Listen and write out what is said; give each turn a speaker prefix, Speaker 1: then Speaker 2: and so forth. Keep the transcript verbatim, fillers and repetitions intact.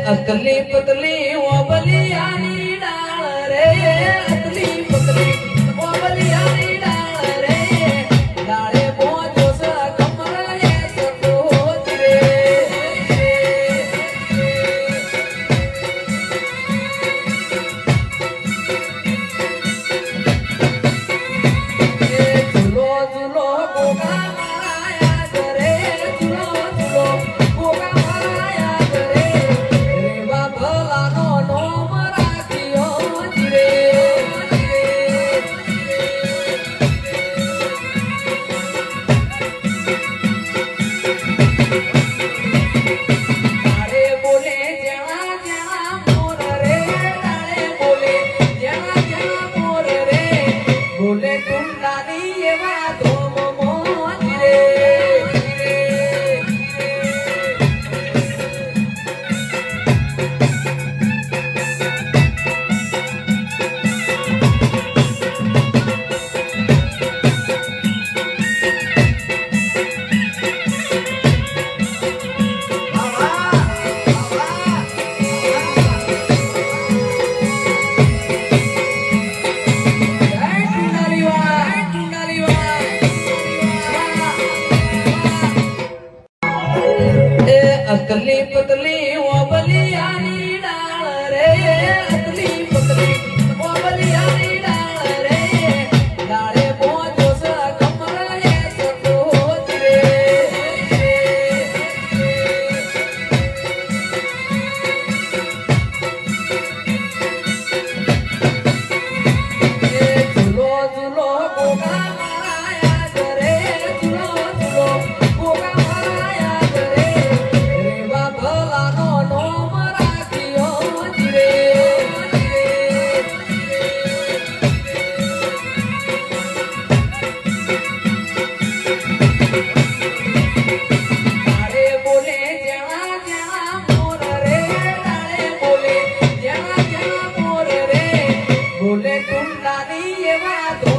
Speaker 1: अतली पतली वो बलियानी डाल रे, अतली पतली वो बलियानी डाल रे, डाले पहुंचो सा कमर ये सपोत रे। झूलो झूलो गोगा माया करे, झूलो झूलो गोगा माया करे, रेवा भला नो नो मराठियो रे। डाले बोले जना जना मोर रे, डाले बोले जना जना मोर रे, बोले कुंडानी ये बातो मोमोज रे। जय कुंडाली वाह, कुंडाली वाह। ए अतली पतली वो बलियानी डाल रे, अतली पतली वो बलियानी डाल रे, डाले पहुंचो सा कमर ये सपोत रे। झूलो झूलो गोगा माया करे, झूलो झूलो गोगा माया करे, रेवा भला नो नो मराठियो रे। डाले बोले जना जना मोर रे, डाले बोले जना जना मोर रे, बोले कुंडानी ये बातो